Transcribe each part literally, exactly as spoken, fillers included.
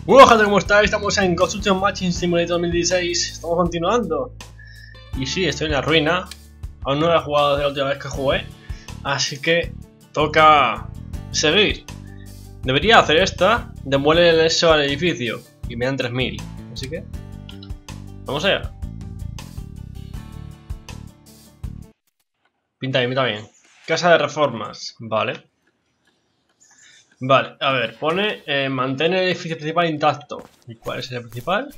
Hola gente, ¿cómo estáis? Estamos en Construction Machine Simulator dos mil dieciséis. Estamos continuando. Y sí, estoy en la ruina. Aún no he jugado desde la última vez que jugué, así que toca seguir. Debería hacer esta. Demuele eso al edificio y me dan tres mil. Así que vamos allá. Pinta bien, pinta bien. Casa de reformas. Vale. Vale, a ver, pone eh, mantén el edificio principal intacto. ¿Y cuál es el principal?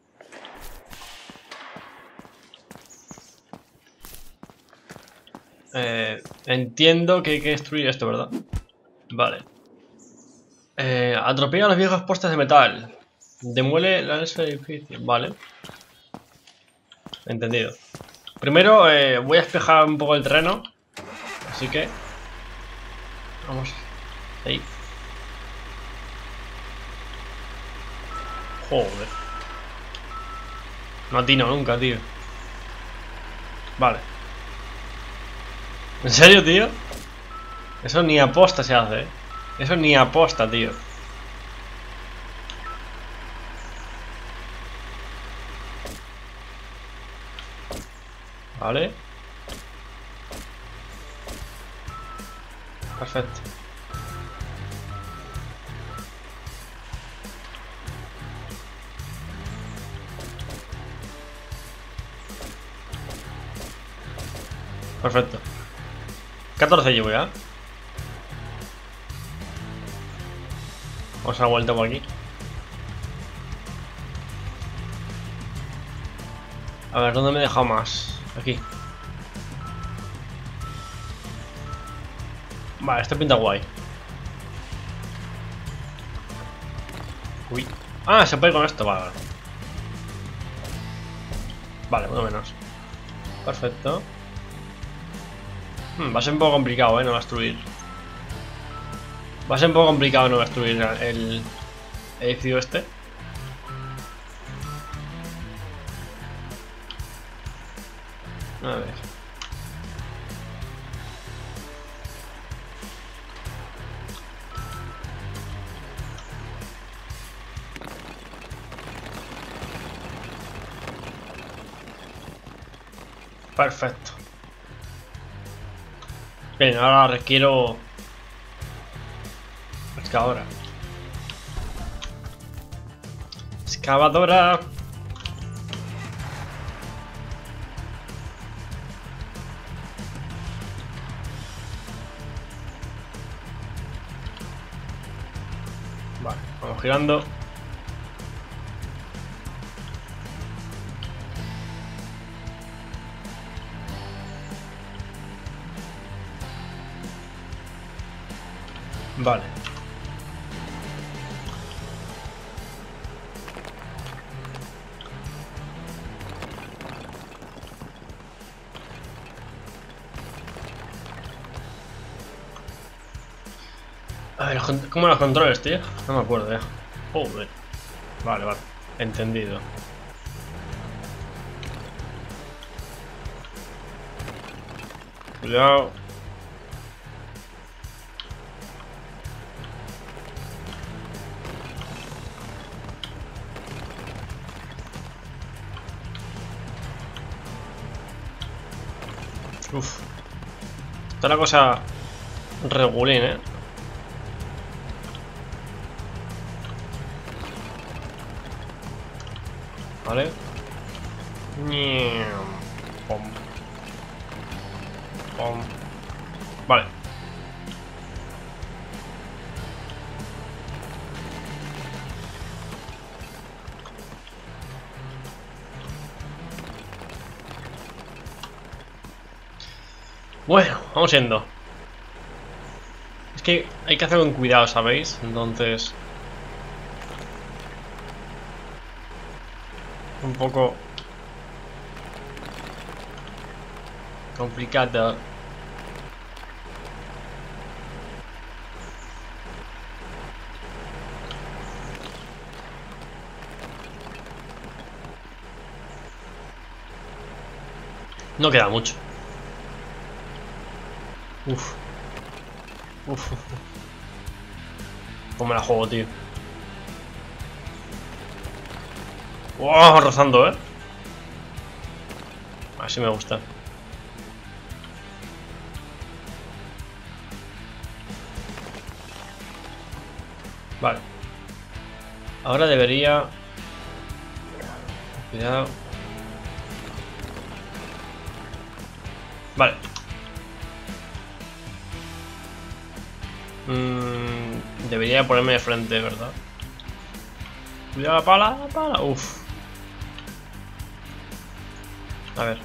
Eh, entiendo que hay que destruir esto, ¿verdad? Vale. Eh, atropella los viejos postes de metal. Demuele la anexo del edificio. Vale. Entendido. Primero eh, voy a despejar un poco el terreno. Así que vamos. Ahí. Joder. No atino nunca, tío. Vale. ¿En serio, tío? Eso ni aposta se hace, ¿eh? Eso ni aposta, tío. Vale. Perfecto. Perfecto. catorce llevo ya. Vamos a dar vuelta por aquí. A ver, ¿dónde me he dejado más? Aquí. Vale, este pinta guay. Uy. Ah, se puede ir con esto, vale, vale. Vale, uno menos. Perfecto. Hmm, va a ser un poco complicado, eh, no destruir. Va a ser un poco complicado no destruir el edificio este. A ver. Perfecto. Bien, ahora requiero excavadora. Excavadora. Vale, vamos girando. Vale. A ver, ¿cómo los controles, tío? No me acuerdo ya. Joder. Vale, vale. Entendido. Cuidado. Uf. Está la cosa regulín, eh. Vale. Pom. Pom. Vale. Bueno, vamos yendo. Es que hay que hacer con cuidado, ¿sabéis? Entonces un poco complicado. No queda mucho. Uf. Uf. ¿Cómo me la juego, tío? ¡Wow! Rozando, ¿eh? Así me gusta. Vale. Ahora debería... Cuidado. Vale. Mm, debería ponerme de frente, ¿verdad? Cuidado la pala, la pala. Uf. A ver.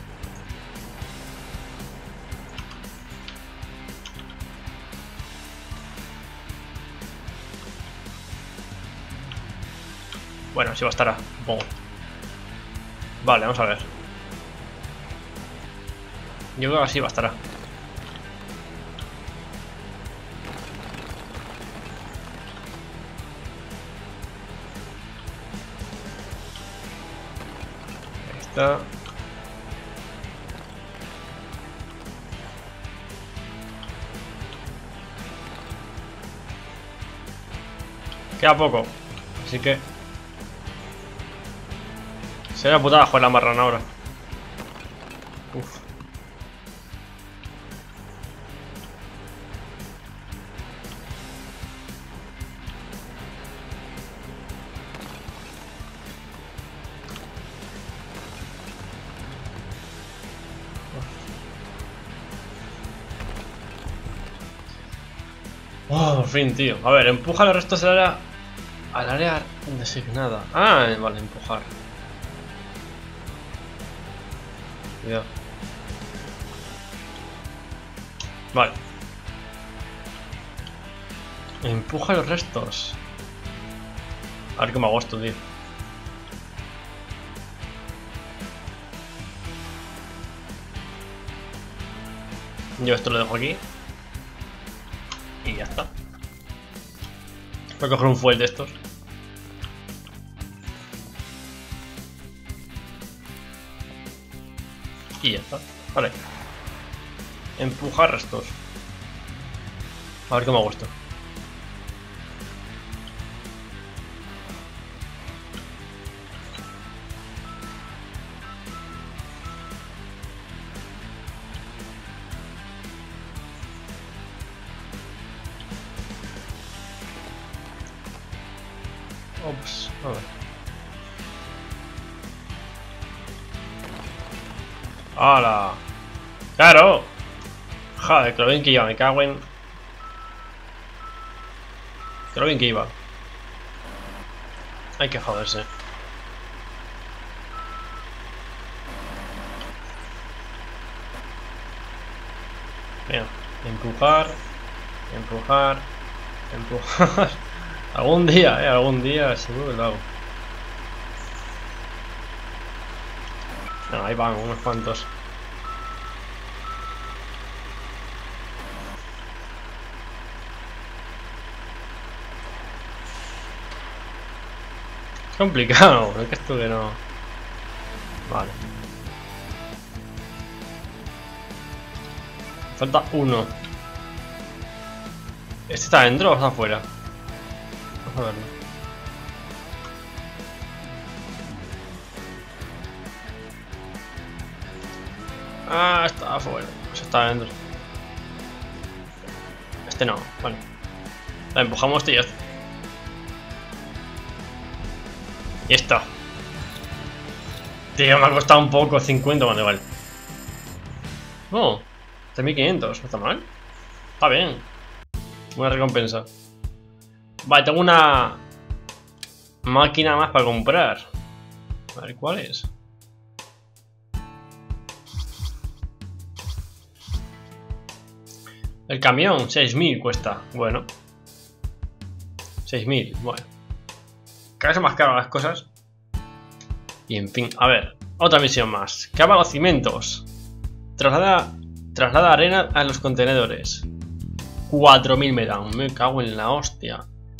Bueno, así bastará, supongo. Vale, vamos a ver. Yo creo que así bastará. Ahí está. Queda poco, así que sería putada jugar la marrana ahora. Uf. Oh, por fin, tío. A ver, empuja los restos del área al área designada. Ah, vale, empujar. Cuidado. Vale. Empuja los restos. A ver cómo hago esto, tío. Yo esto lo dejo aquí. Y ya está. Voy a coger un fuel de estos. Y ya está. Vale. Empujar restos. A ver cómo hago esto. Ops, a ver. ¡Hala! ¡Claro! Joder, que lo bien que iba, me cago en... Que lo bien que iba. Hay que joderse. Mira, empujar, empujar, empujar. Algún día, eh, algún día seguro que lo hago. No, ahí van unos cuantos. Es complicado, es que esto que no... Vale. Falta uno. ¿Este está dentro o está afuera? Vamos a verlo. Ah, está afuera. Pues está dentro. Este no, vale. La empujamos este y ya está. Y esto. Tío, me ha costado un poco. cincuenta, vale, vale. Oh, tres mil quinientos, no está mal. Está bien. Buena recompensa. Vale, tengo una máquina más para comprar. A ver, ¿cuál es? El camión, seis mil cuesta. Bueno. seis mil, bueno. Cada vez son más caras las cosas. Y en fin, a ver. Otra misión más. Cava los cimientos. Traslada, traslada arena a los contenedores. cuatro mil me dan. Me cago en la hostia.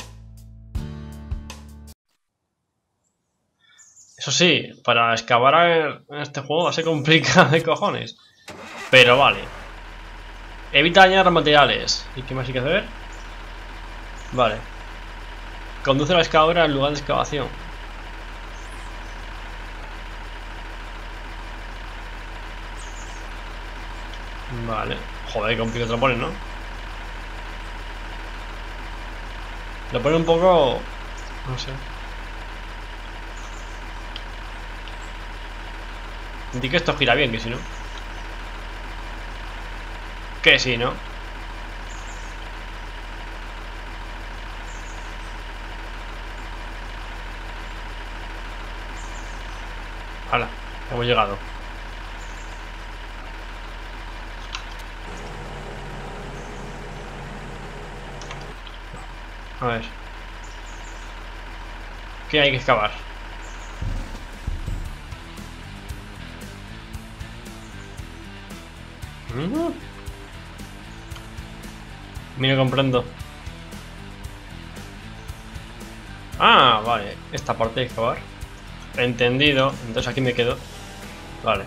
Eso sí, para excavar en este juego va a ser complicado de cojones. Pero vale. Evita dañar materiales. ¿Y qué más hay que hacer? Vale. Conduce la excavadora al lugar de excavación. Vale. Joder, qué complicado te lo ponen, ¿no? Lo pone un poco... No sé. Di que esto gira bien, que si no... Que sí, ¿no? Hala, hemos llegado. A ver. ¿Qué hay que excavar? ¿Mm? Mira, comprendo. Ah, vale. Esta parte de excavar. Entendido. Entonces aquí me quedo. Vale.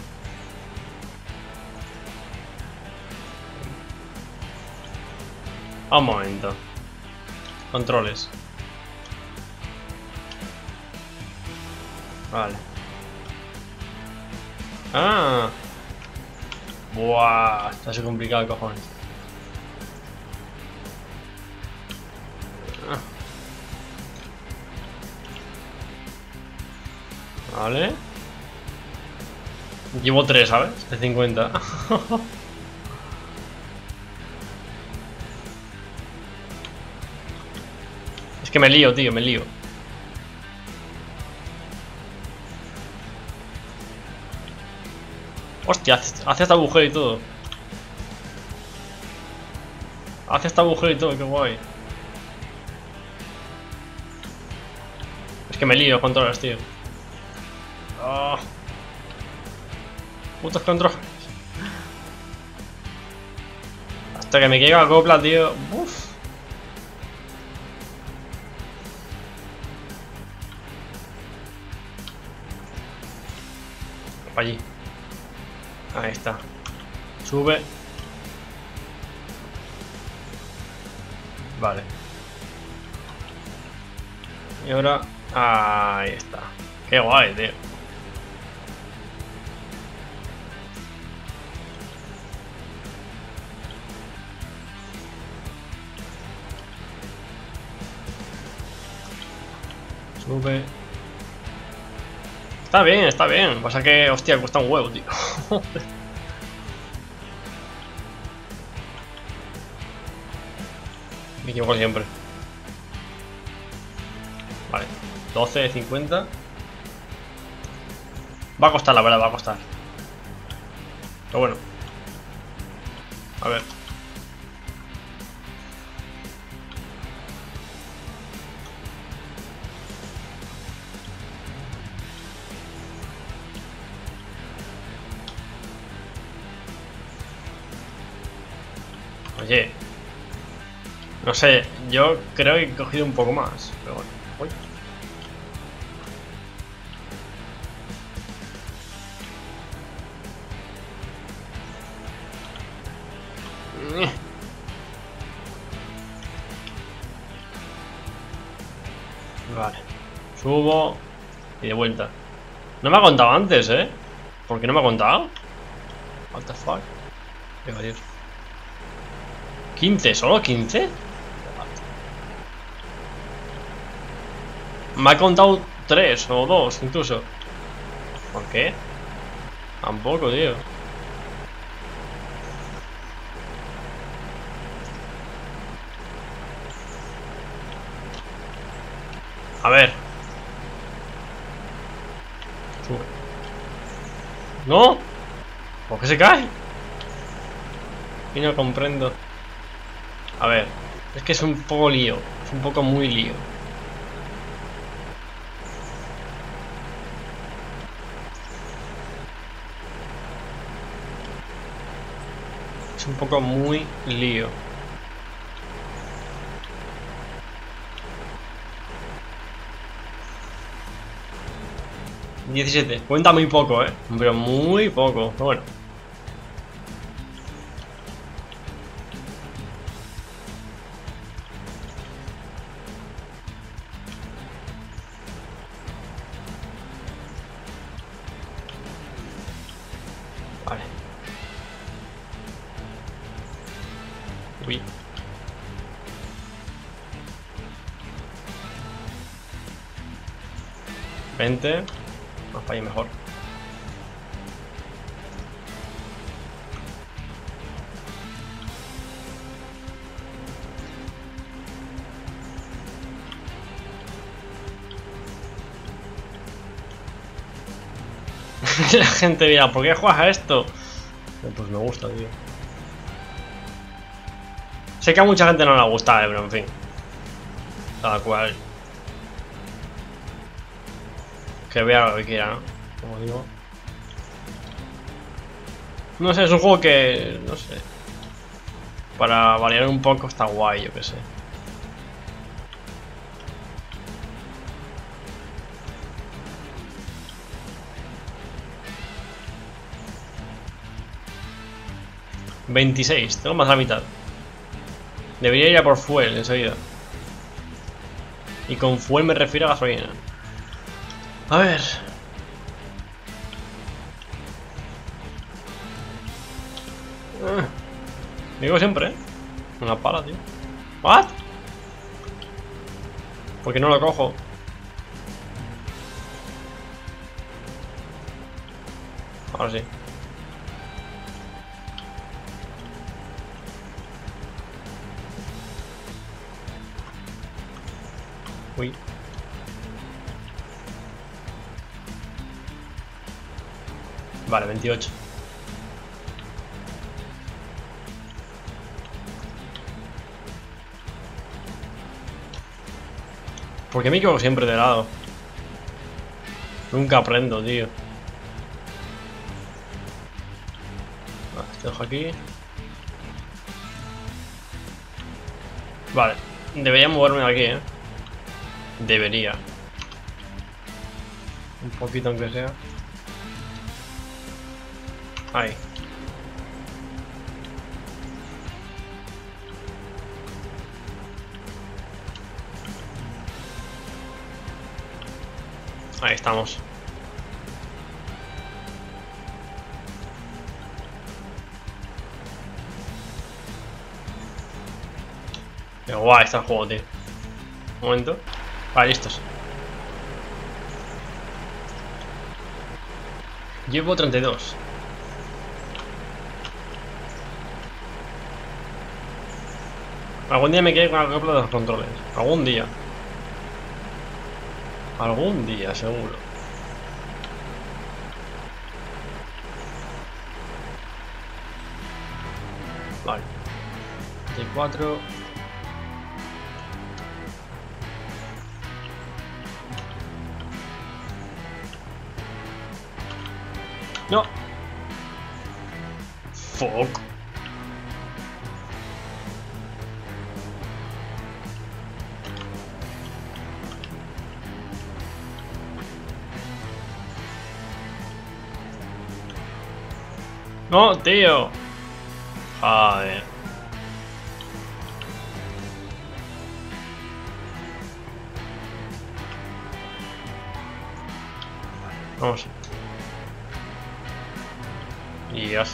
Un momento. Controles. Vale. Ah. Buah. Está así complicado, cojones. Ah. Vale. Llevo tres, ¿sabes? De cincuenta. Es que me lío, tío, me lío. Hostia, hace, hace hasta agujero y todo. Hace hasta agujero y todo, qué guay. Es que me lío controles, tío. Oh. Putos controles. Hasta que me caiga la copla, tío. Uf. Para allí. Ahí está. Sube. Vale. Y ahora... Ahí está. Qué guay, tío. Sube. Está bien, está bien. Pasa que, hostia, cuesta un huevo, tío. Me equivoco siempre. Vale. doce de cincuenta. Va a costar, la verdad, va a costar. Pero bueno. A ver. Oye, no sé, yo creo que he cogido un poco más, pero bueno. Uy. Vale, subo y de vuelta. No me ha contado antes, ¿eh? ¿Por qué no me ha contado? What the fuck. Venga, Dios. ¿quince? ¿Solo quince? Me ha contado tres o dos incluso. ¿Por qué? Tampoco, tío. A ver. Sube. ¿No? ¿Por qué se cae? Y no comprendo. A ver, es que es un poco lío. Es un poco muy lío. Es un poco muy lío. diecisiete. Cuenta muy poco, eh. Pero muy poco. Pero bueno. Vale. veinte. Más para ahí mejor. La gente dirá, ¿por qué juegas a esto? Pues me gusta, tío. Sé que a mucha gente no le gusta, eh, pero en fin. Cada cual. Que vea lo que quiera, ¿no? Como digo. No sé, es un juego que... no sé. Para variar un poco está guay, yo que sé. veintiséis, tengo más de la mitad. Debería ir a por fuel enseguida. Y con fuel me refiero a gasolina. A ver. Ah, digo siempre, ¿eh? Una pala, tío. ¿What? ¿Por qué no lo cojo? Ahora sí. Uy. Vale, veintiocho. ¿Por qué me equivoco siempre de lado? Nunca aprendo, tío. Vale, te dejo aquí. Vale, debería moverme de aquí, eh. Debería. Un poquito aunque sea. Ahí. Ahí estamos. Qué guay está el juego, tío. Un momento. Vale, listos. Llevo treinta y dos. Algún día me quedé con el copla de los controles. Algún día. Algún día, seguro. Vale. veinticuatro. No. Fuck. No, tío. Joder. Vamos. Dios.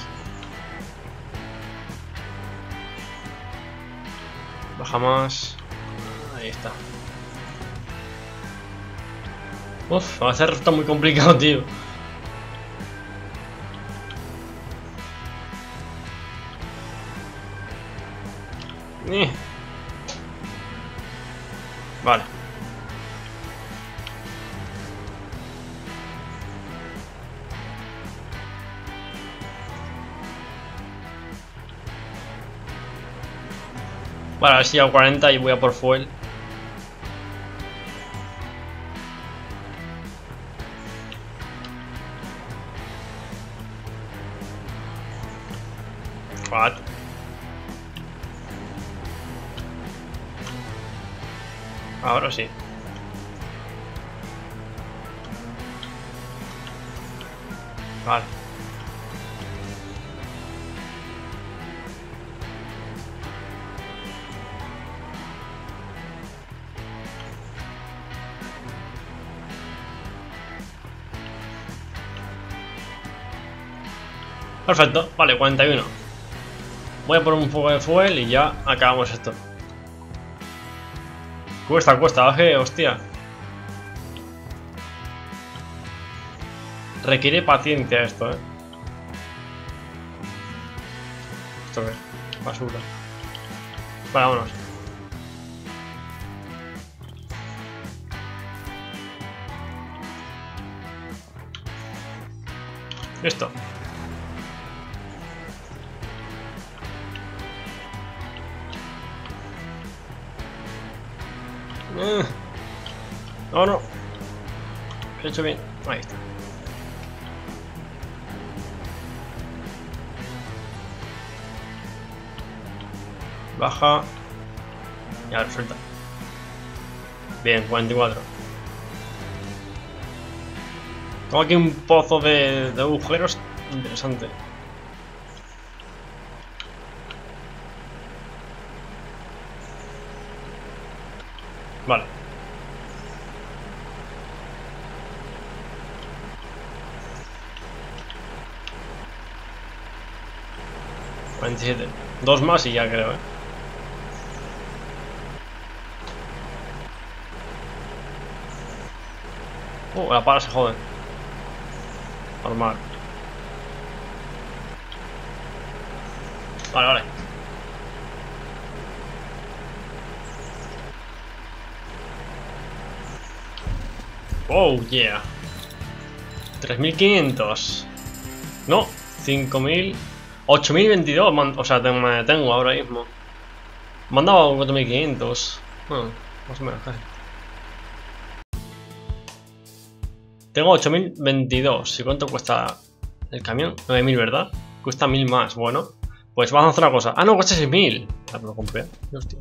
Baja más. Ahí está. Uf, va a ser esto muy complicado, tío. Eh. Vale. Vale, a ver si hago cuarenta y voy a por fuel. What? Ahora sí. Vale. Perfecto, vale, cuarenta y uno. Voy a poner un poco de fuel y ya acabamos esto. Cuesta, cuesta, baje, hostia. Requiere paciencia esto, eh. ¿Esto qué es? Basura. Vale, vámonos. Listo. Uh. No, no. Lo he hecho bien. Ahí está. Baja. Y ahora suelta. Bien, cuarenta y cuatro. Tengo aquí un pozo de, de agujeros interesante. Vale. cuarenta y siete. Dos más y ya creo, eh. Uh, la pala se jode. Normal. Vale, vale. Oh, yeah. tres mil quinientos. No, cinco mil. ocho mil veintidós. O sea, tengo, tengo ahora mismo. Me han dado cuatro mil quinientos. Bueno, más o menos casi. Tengo ocho mil veintidós. ¿Y cuánto cuesta el camión? nueve mil, ¿verdad? Cuesta mil más. Bueno, pues vamos a hacer una cosa. Ah, no, cuesta seis mil. Ah, me lo compré. Hostia.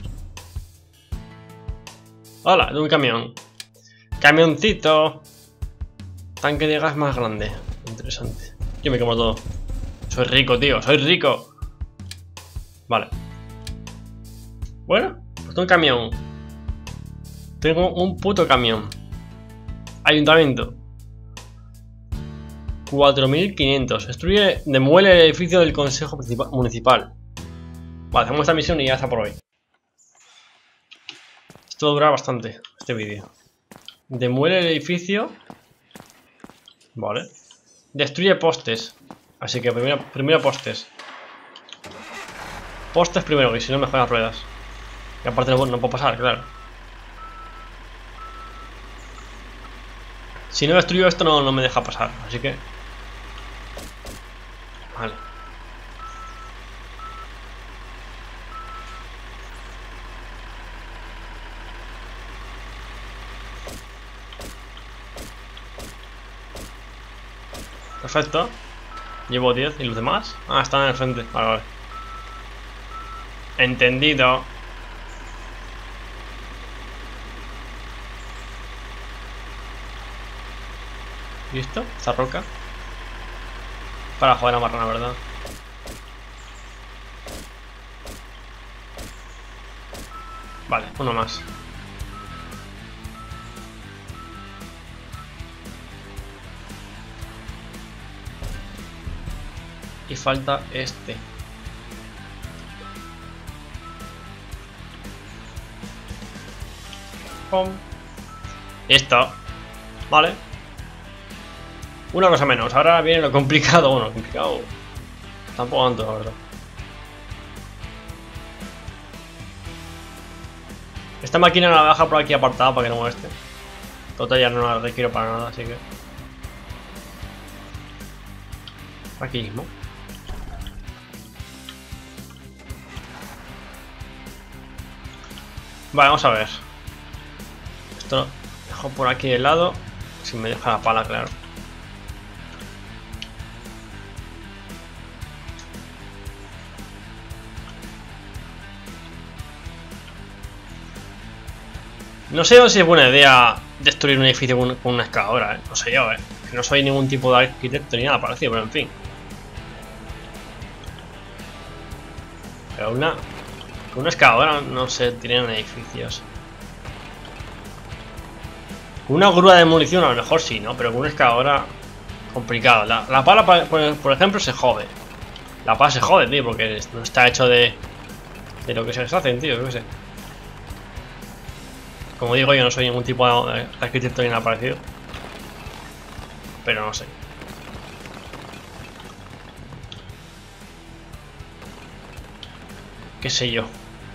Hola, de un camión. Camioncito. Tanque de gas más grande. Interesante. Yo me como todo. Soy rico, tío. Soy rico. Vale. Bueno, pues tengo un camión. Tengo un puto camión. Ayuntamiento. cuatro mil quinientos. Destruye, demuele el edificio del Consejo Municipal. Vale, hacemos esta misión y ya está por hoy. Esto dura bastante, este vídeo. Demuele el edificio. Vale. Destruye postes. Así que primero, primero postes. Postes primero, y si no mejor las ruedas. Y aparte no, no puedo pasar, claro. Si no destruyo esto no, no me deja pasar, así que... Vale. Perfecto. Llevo diez y los demás. Ah, están en el frente. Vale, vale. Entendido. ¿Listo? Esta roca. Para joder a marrana, ¿verdad? Vale, uno más. Y falta este. Pum. Listo. Vale. Una cosa menos. Ahora viene lo complicado. Bueno, complicado. Tampoco tanto, la verdad. Esta máquina la baja por aquí apartada para que no moleste. Total, ya no la requiero para nada, así que... Aquí mismo. Vale, vamos a ver. Esto lo dejo por aquí de lado. Si me deja la pala, claro. No sé si es buena idea destruir un edificio con una excavadora, ¿eh? No sé yo, ¿eh? Que no soy ningún tipo de arquitecto ni nada parecido, pero en fin. Pero una... Con una excavadora no se tienen edificios. Con una grúa de demolición a lo mejor sí, ¿no? Pero con una excavadora... Complicado. La, la pala, por, por ejemplo, se jode. La pala se jode, tío, porque no está hecho de... De lo que se hacen, tío, yo qué sé. Como digo, yo no soy ningún tipo de arquitecto ni nada parecido. Pero no sé. qué sé yo.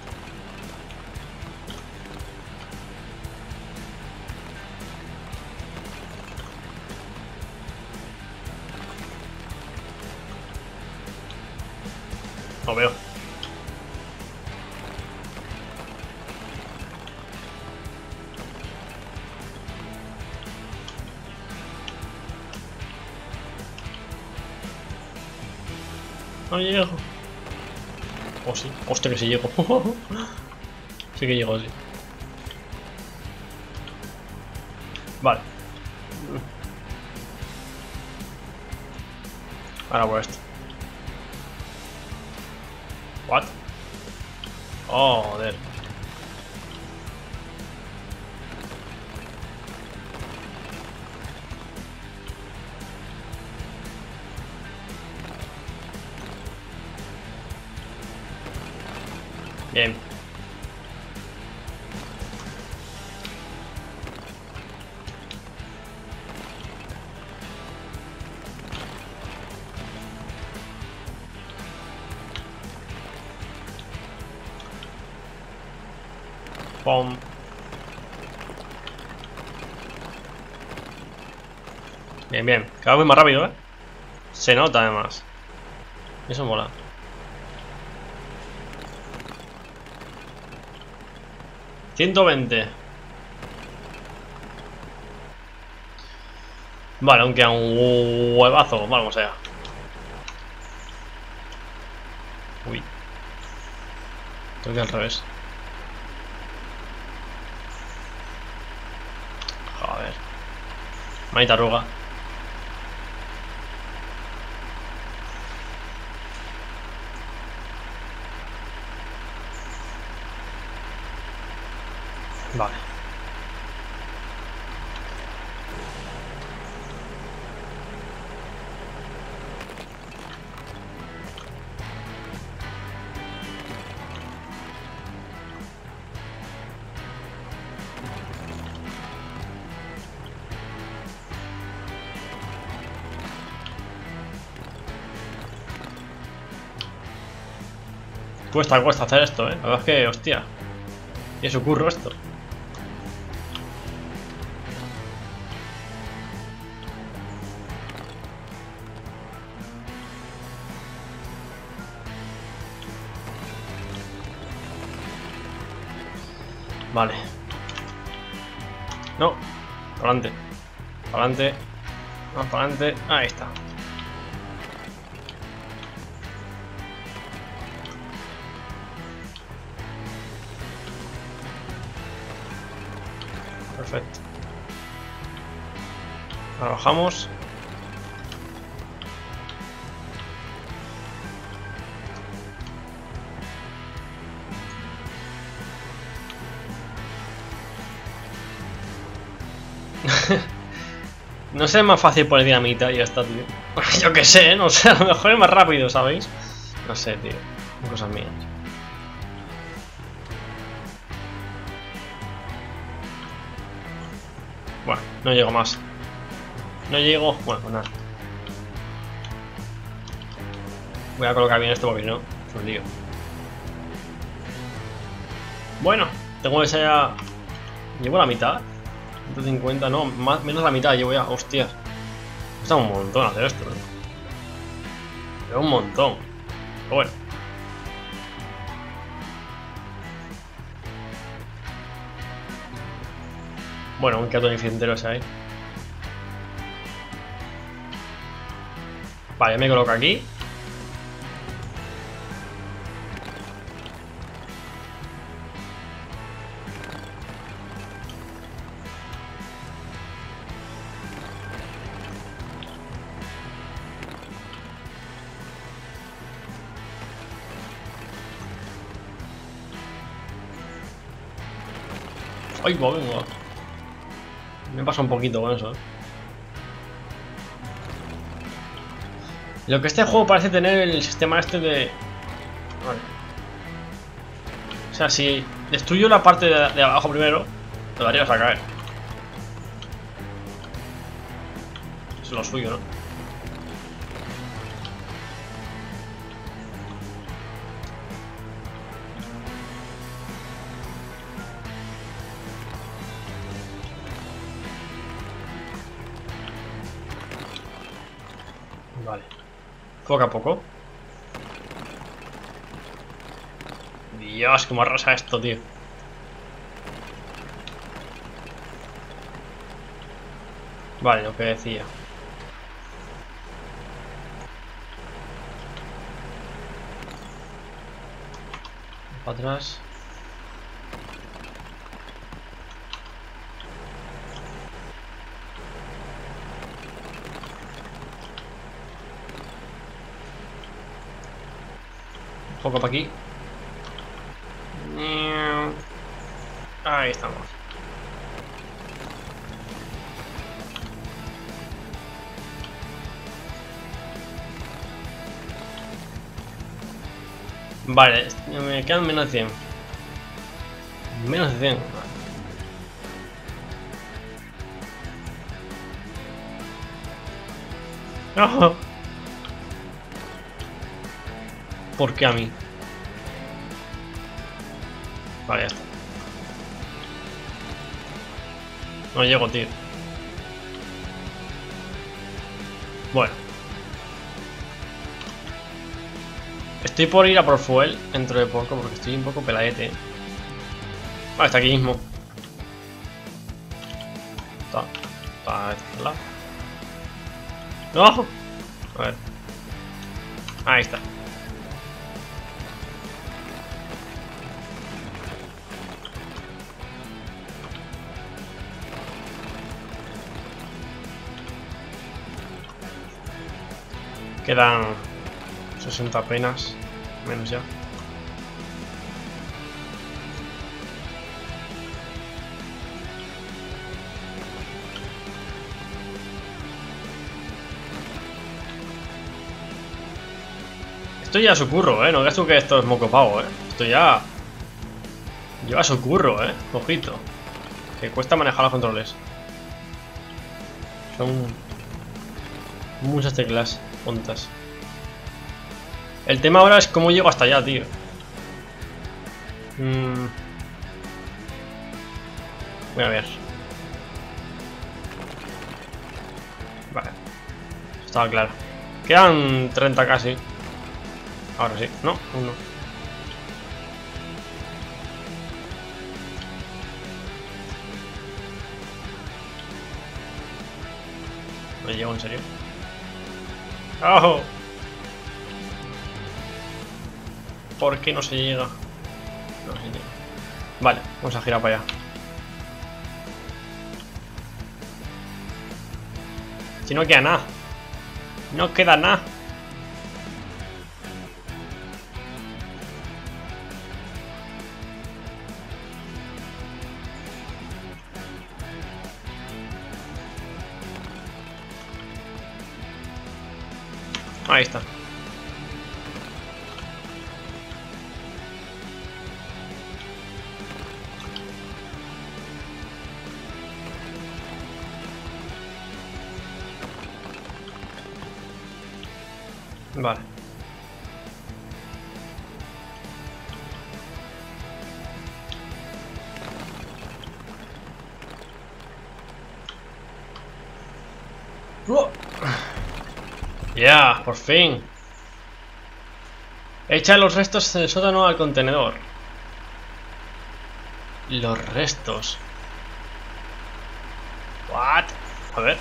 No veo. No llego. Oh, sí. Hostia, que sí llego. Sí que llego, sí. Vale. Ahora por esto. What? Oh, joder. Bien. Pom. Bien, bien. Cada vez más rápido, ¿eh? Se nota además. Eso mola. ciento veinte. Vale, aunque a un huevazo. Vamos allá. Uy. Tengo que ir al revés. Joder. Manita arruga. Vale. Cuesta, cuesta hacer esto, eh. La verdad es que, hostia. Y eso ocurre esto. Vale. No. Para adelante. Para adelante. Vamos para adelante. Ahí está. Perfecto. Ahora bajamos. No sé, es más fácil poner dinamita y ya está, tío. Yo qué sé, no sé, a lo mejor es más rápido, ¿sabéis? No sé, tío. Son cosas mías. Bueno, no llego más. No llego. Bueno, pues nada. Voy a colocar bien esto porque si no, es un lío. Bueno, tengo esa ya. Llevo la mitad. ciento cincuenta, no, más, menos la mitad llevo ya. Hostias. Cuesta un montón hacer esto, ¿no? Lleva un montón. Pero bueno. Bueno, un cato infierntero ese ahí. Vale, me coloco aquí. Ay, va, venga. Me pasa un poquito con eso, ¿eh? Lo que este juego parece tener el sistema este de... Vale. O sea, si destruyo la parte de, de abajo primero, te darías a caer. Es lo suyo, ¿no? Vale. Poco a poco. Dios, cómo arrasa esto, tío. Vale, lo que decía. Para atrás. Un poco para aquí. Ahí estamos. Vale, me quedan menos de cien. Menos de cien. No. ¿Por qué a mí? Vale, ya está. No llego, tío. Bueno. Estoy por ir a por fuel dentro de poco porque estoy un poco peladete. Vale, está aquí mismo. Está. Está este lado. ¡No! A ver. Ahí está. Quedan sesenta apenas, menos ya. Esto ya es su curro, eh. No creas tú que esto es moco pavo, eh. Esto ya lleva su curro, eh. Ojito. Que cuesta manejar los controles. Son muchas teclas juntas. El tema ahora es cómo llego hasta allá, tío. Mm. Voy a ver. Vale. Estaba claro. Quedan treinta casi. Ahora sí. No, uno. No llego, en serio. ¡Oh! ¿Por qué no se llega? No se llega. Vale, vamos a girar para allá. Si no queda nada. No queda nada. Ahí está. Vale. Ya, yeah, por fin. Echa los restos del sótano al contenedor. Los restos. What? A ver.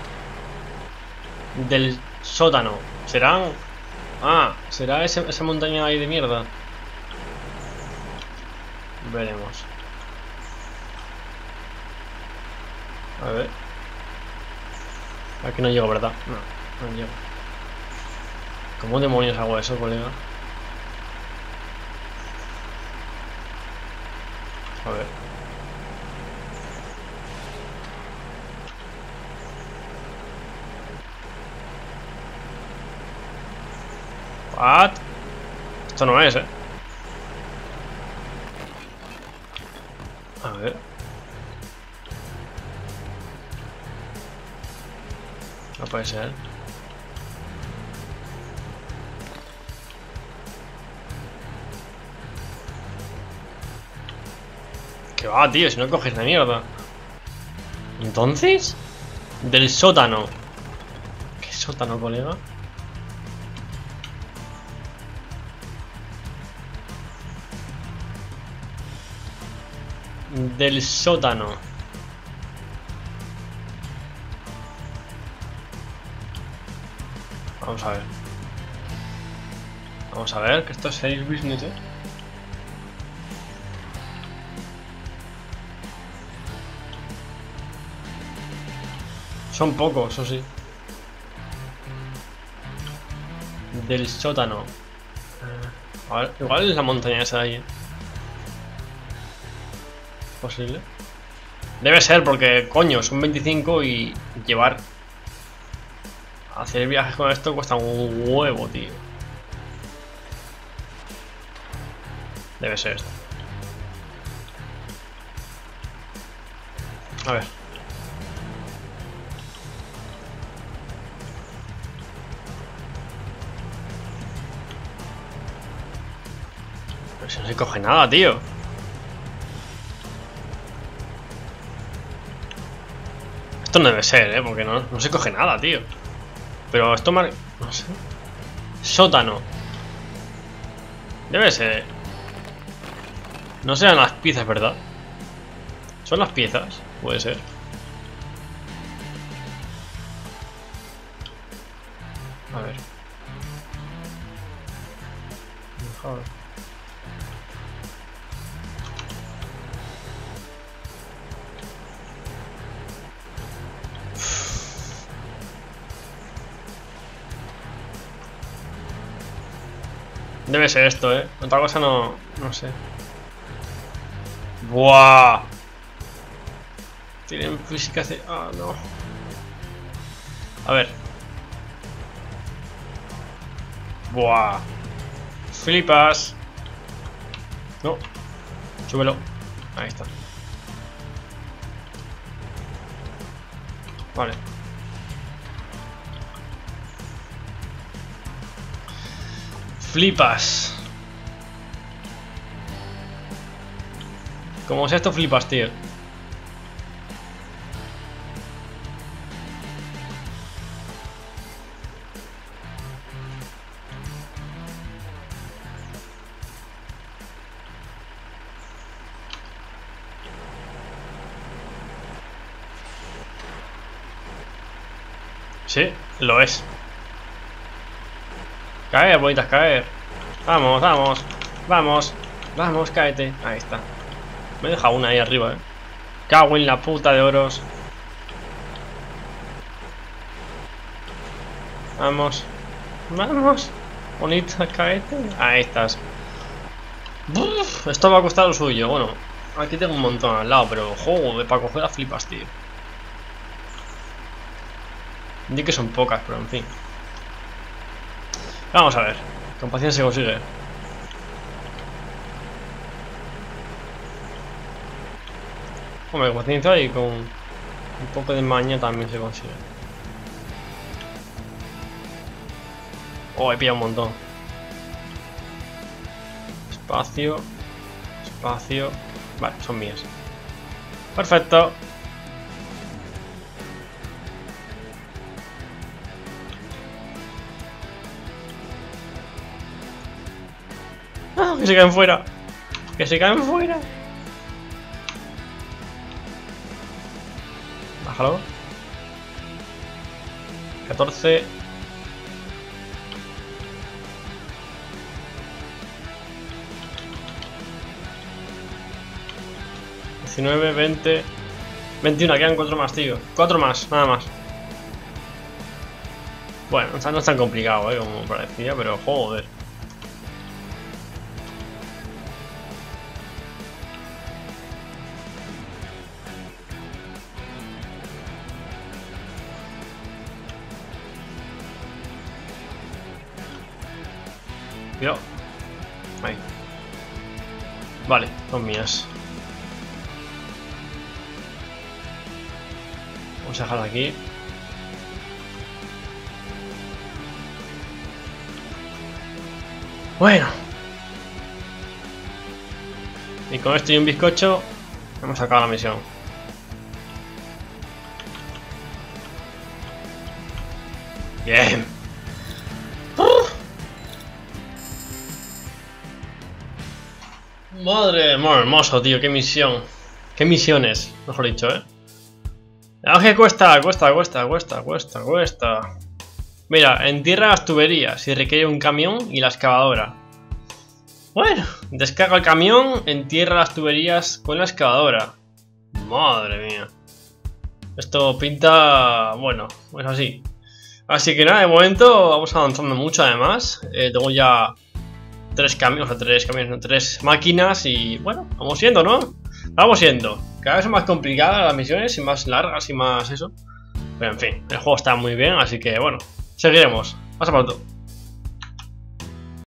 Del sótano. ¿Serán? Ah, ¿será ese, esa montaña ahí de mierda? Veremos. A ver. Aquí no llego, ¿verdad? No, no llego. ¿Cómo demonios hago eso, colega? A ver. What? Esto no es, eh. A ver. No puede ser. ¿Qué va, tío? Si no coges la mierda. ¿Entonces? Del sótano. ¿Qué sótano, colega? del sótano. Vamos a ver. Vamos a ver, que esto es seis business, ¿eh? Son pocos, eso sí. Del sótano. A ver, igual es la montaña esa de ahí, ¿eh? ¿Posible? Debe ser porque, coño, son veinticinco y llevar... Hacer viajes con esto cuesta un huevo, tío. Debe ser esto. A ver. Pero si no se coge nada, tío. Esto no debe ser, ¿eh? Porque no, no se coge nada, tío. Pero esto mar... no sé. Sótano. Debe ser. No serán las piezas, ¿verdad? Son las piezas, puede ser. A ver. Mejor. Debe ser esto, ¿eh? Otra cosa no... no sé. ¡Buah! Tienen física... Ah, no. A ver. ¡Buah! ¡Flipas! No. Súbelo. Ahí está. Vale. Flipas. Como sea esto, flipas, tío. Sí, lo es. Caer, bonitas, caer. Vamos, vamos, vamos, vamos, cáete. Ahí está. Me deja una ahí arriba, eh. Cago en la puta de oros. Vamos, vamos. Bonita, cáete. Ahí estás. Uf, esto va a costar lo suyo. Bueno, aquí tengo un montón al lado, pero joder, para coger las flipas, tío. Di que son pocas, pero en fin. Vamos a ver. Con paciencia se consigue. Hombre, con paciencia y con un poco de maña también se consigue. Oh, he pillado un montón. Espacio. Espacio. Vale, son mías. Perfecto. ¡Ah, que se caen fuera! ¡Que se caen fuera! Bájalo. catorce. diecinueve, veinte. veintiuno, quedan cuatro más, tío. cuatro más, nada más. Bueno, no es tan complicado, eh, como parecía, pero joder. Cuidado. Ahí. Vale, son mías. Vamos a dejarla aquí. Bueno. Y con esto y un bizcocho hemos sacado la misión. Bien. Madre, muy hermoso, tío, qué misión. ¿Qué misiones? Mejor dicho, ¿eh? Ah, que cuesta, cuesta, cuesta, cuesta, cuesta, cuesta. Mira, entierra las tuberías y requiere un camión y la excavadora. Bueno, descarga el camión, entierra las tuberías con la excavadora. Madre mía. Esto pinta... bueno, pues así. Así que nada, de momento vamos avanzando mucho además. Eh, tengo ya tres camiones, o sea, tres camiones, no, tres máquinas y bueno, vamos yendo, ¿no? Vamos yendo. Cada vez son más complicadas las misiones y más largas y más eso. Pero en fin, el juego está muy bien, así que bueno, seguiremos. Hasta pronto.